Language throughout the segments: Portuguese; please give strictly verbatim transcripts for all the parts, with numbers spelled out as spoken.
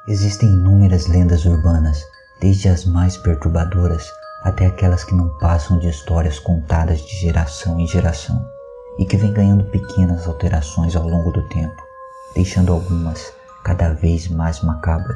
Existem inúmeras lendas urbanas, desde as mais perturbadoras até aquelas que não passam de histórias contadas de geração em geração e que vêm ganhando pequenas alterações ao longo do tempo, deixando algumas cada vez mais macabras.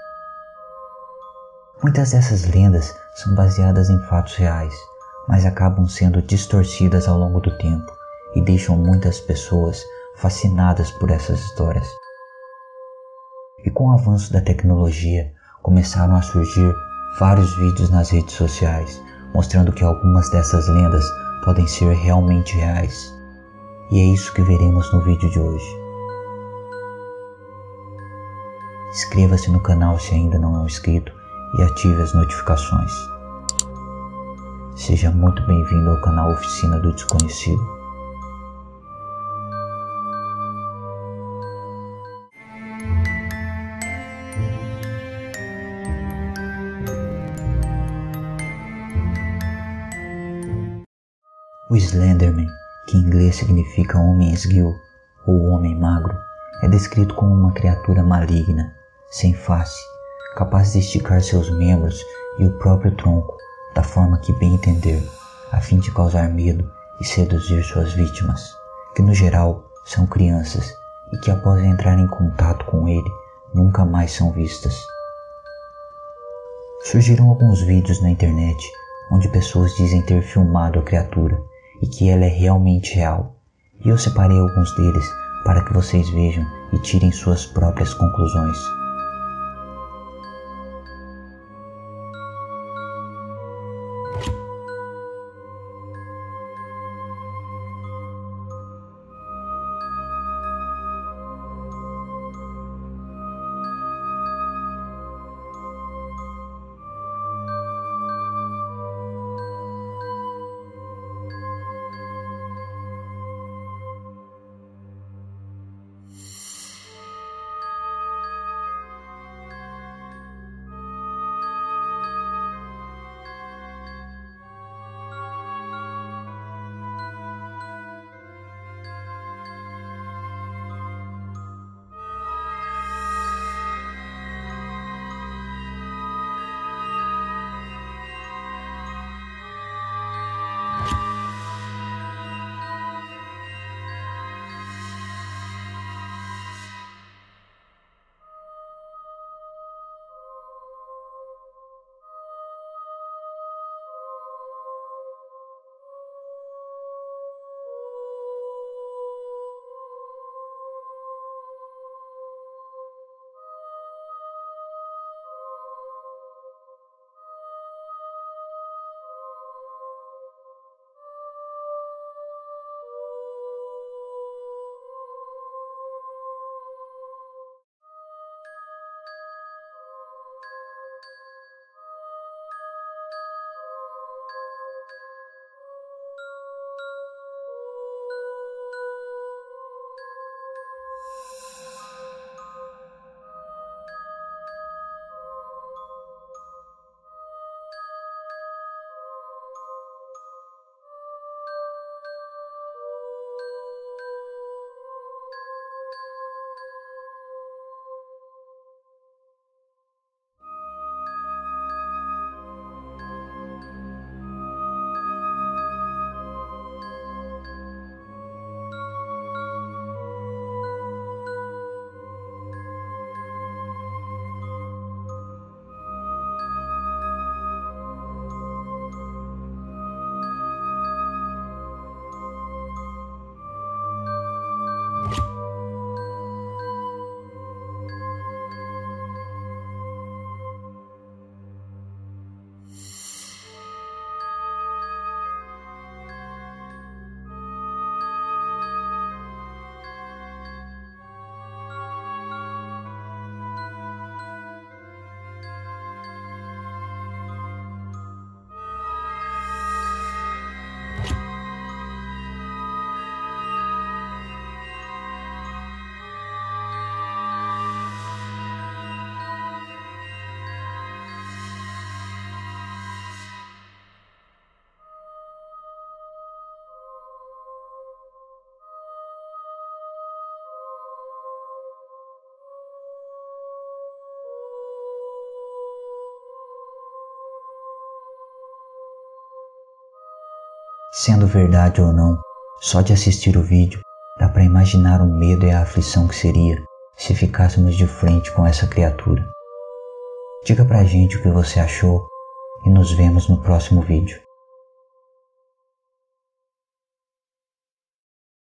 Muitas dessas lendas são baseadas em fatos reais, mas acabam sendo distorcidas ao longo do tempo e deixam muitas pessoas fascinadas por essas histórias. E com o avanço da tecnologia, começaram a surgir vários vídeos nas redes sociais, mostrando que algumas dessas lendas podem ser realmente reais. E é isso que veremos no vídeo de hoje. Inscreva-se no canal se ainda não é inscrito e ative as notificações. Seja muito bem-vindo ao canal Oficina do Desconhecido. O Slenderman, que em inglês significa homem esguio ou homem magro, é descrito como uma criatura maligna, sem face, capaz de esticar seus membros e o próprio tronco da forma que bem entender, a fim de causar medo e seduzir suas vítimas, que no geral são crianças e que após entrar em contato com ele, nunca mais são vistas. Surgiram alguns vídeos na internet onde pessoas dizem ter filmado a criatura e que ela é realmente real, e eu separei alguns deles para que vocês vejam e tirem suas próprias conclusões. Sendo verdade ou não, só de assistir o vídeo dá para imaginar o medo e a aflição que seria se ficássemos de frente com essa criatura. Diga pra gente o que você achou e nos vemos no próximo vídeo.